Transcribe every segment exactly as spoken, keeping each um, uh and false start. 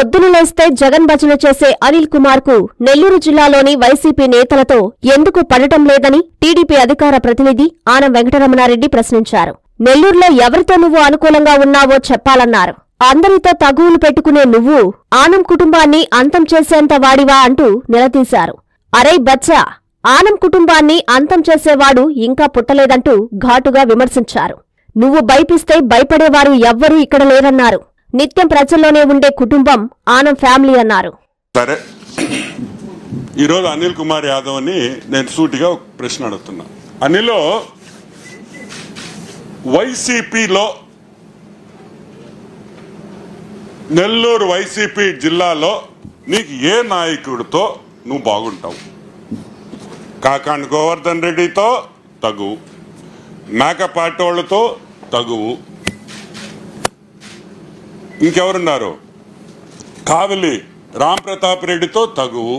పొద్దున లేస్తే జగన్ భజన చేసే అనిల్ కుమార్ కు నెల్లూరు జిల్లాలోని వైసీపీ నేతలతో ఎందుకు పడటం లేదని టీడీపీ అధికార ప్రతినిధి ఆనం వెంకటరమణారెడ్డి ప్రశ్నించారు. నెల్లూరులో ఎవరితో నువ్వు అనుకూలంగా ఉన్నావో చెప్పాలన్నారు. అందరితో తగువులు పెట్టుకునే నువ్వు ఆనం కుటుంబాన్ని అంతం చేసేంత వాడివా అంటూ నిలదీశారు. అరే బచ్చా, ఆనం కుటుంబాన్ని అంతం చేసేవాడు ఇంకా పుట్టలేదంటూ ఘాటుగా విమర్శించారు. నువ్వు భయపిస్తే భయపడేవారు ఎవ్వరూ ఇక్కడ లేరన్నారు. నిత్యం ప్రజల్లోనే ఉండే కుటుంబం ఆనం ఫ్యామిలీ అన్నారు. సరే, ఈరోజు అనిల్ కుమార్ యాదవ్ అని నేను సూటిగా ఒక ప్రశ్న అడుగుతున్నా. అనిల్, వైసీపీలో నెల్లూరు వైసీపీ జిల్లాలో నీకు ఏ నాయకుడితో నువ్వు బాగుంటావు? కాకాండ్ గోవర్ధన్ రెడ్డితో తగువు, మేకపాటి వాళ్ళతో తగువు, ఇంకెవరున్నారు, కావలి రామ్ ప్రతాప్ రెడ్డితో తగువు,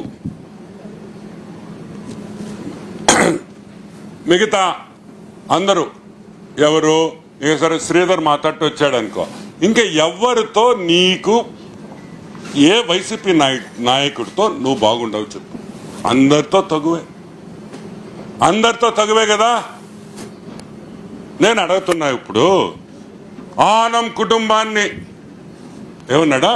మిగతా అందరూ ఎవరు? ఇక సరే శ్రీధర్ మాట్లాడుతూ వచ్చాడు అనుకో. ఇంకా ఎవరితో నీకు, ఏ వైసీపీ నాయ నాయకుడితో నువ్వు బాగుండవు చెప్పు. అందరితో తగువే, అందరితో తగువే కదా. నేను అడుగుతున్నా, ఇప్పుడు ఆనం కుటుంబాన్ని ఏమన్నాడా?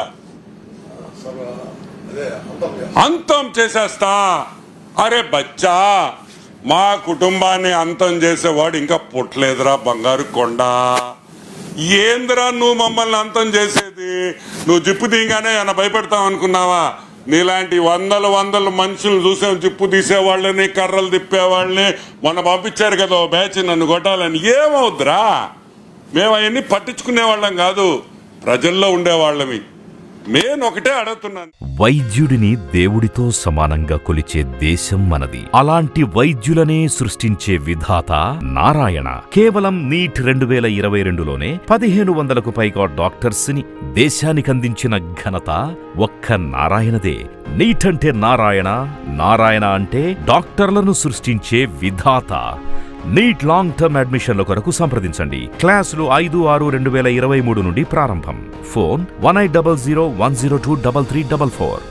అంతం చేసేస్తా. అరే బచ్చా, మా కుటుంబాన్ని అంతం చేసేవాడు ఇంకా పుట్టలేదురా బంగారు కొండ. ఏందిరా నువ్వు మమ్మల్ని అంతం చేసేది? నువ్వు జిప్పు తీయగానే ఏమైనా భయపెడతావు అనుకున్నావా? నీలాంటి వందల వందల మనుషులు చూసాం, జిప్పు తీసేవాళ్ళని, కర్రలు తిప్పేవాళ్ళని. మొన్న పంపించారు కదా బ్యాచ్ నన్ను కొట్టాలని. ఏమవుద్దురా? మేము అవన్నీ పట్టించుకునేవాళ్ళం కాదు, ప్రజల్లో ఉండేవాళ్ళమి. నేను ఒకటే అడుగుతున్నాను, వైద్యుడిని దేవుడితో సమానంగా కొలిచే దేశం మనది. అలాంటి వైద్యులనే సృష్టించే విధాత నారాయణ. కేవలం నీట్ రెండు వేల ఇరవై రెండులోనే పదిహేను వందలకు పైగా డాక్టర్స్ ని దేశానికందించిన ఘనత ఒక్క నారాయణదే. నీట్ అంటే నారాయణ, నారాయణ అంటే డాక్టర్లను సృష్టించే విధాత. నీట్ లాంగ్ టర్మ్ అడ్మిషన్ల కొరకు సంప్రదించండి. క్లాసులు ఐదు ఆరు రెండు వేల ఇరవై మూడు నుండి ప్రారంభం. Phone one eight double zero one zero two double three double four.